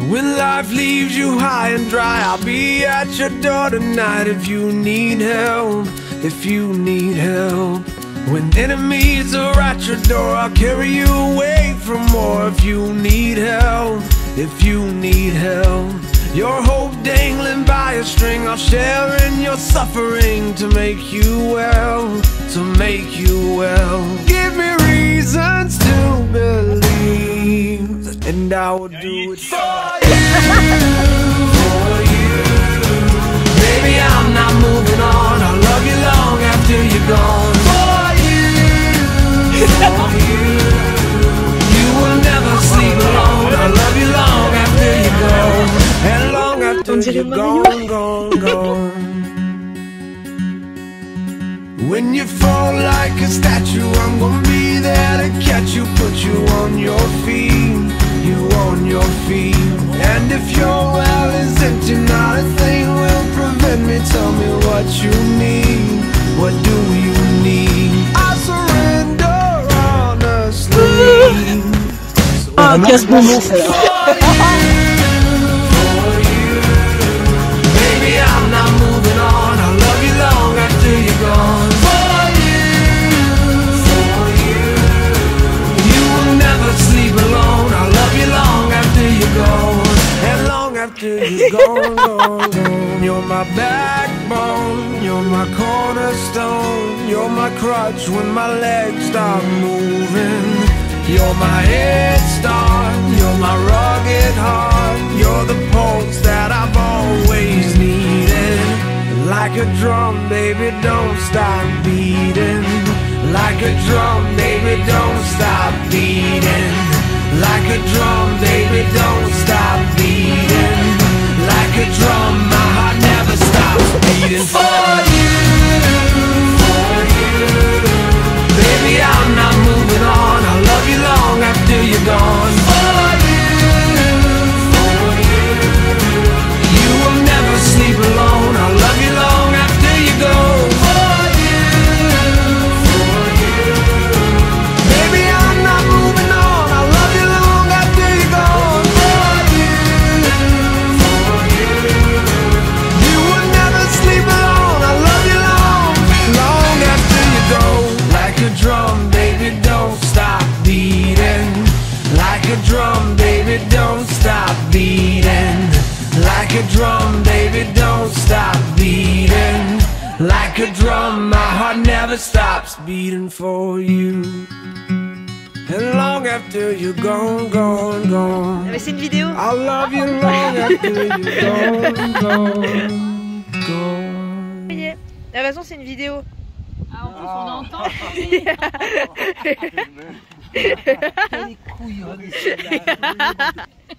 When life leaves you high and dry, I'll be at your door tonight if you need help, if you need help. When enemies are at your door, I'll carry you away from more if you need help, if you need help. Your hope dangling by a string, I'll share in your suffering to make you well, to make you well. Give me reasons to believe, and I will do it for you, for you. Baby, I'm not moving on, I'll love you long after you're gone. For you, for you. You will never sleep alone, I'll love you long after you're gone. And long after you're gone, gone, gone. When you fall like a statue, I'm gonna be there to catch you, put you on your feet, you on your feet. And if your well is empty, not a thing will prevent me. Tell me what you need, what do you need? I surrender honestly. Ah, casse mon nom, celle-là. You're gone, gone, gone. You're my backbone, you're my cornerstone, you're my crutch when my legs stop moving. You're my head start, you're my rugged heart, you're the pulse that I've always needed. Like a drum, baby, don't stop beating. Like a drum, baby, don't stop beating. Like a drum, baby, don't stop beating. Like a drum, my heart never stops beating. For you, for you. Baby, I'm not moving on, I'll love you long after you're gone. For you, for you. You will never sleep alone, I'll love you long after you go. For you, for you. Baby, I'm not moving on, I'll love you long after you're gone. For you, for you. You will never sleep alone, I'll love you long, long after you go. Like a drum, baby, don't stop beating. Like a drum, baby, don't stop beating. Like a drum, baby, don't stop beating. Like a drum, my heart never stops beating for you. And long after you're gone, gone, gone. Mais c'est une vidéo. I'll love you long after you're gone, gone, gone. De toute façon, c'est une vidéo. Ah, en plus, on entend. Les couilles,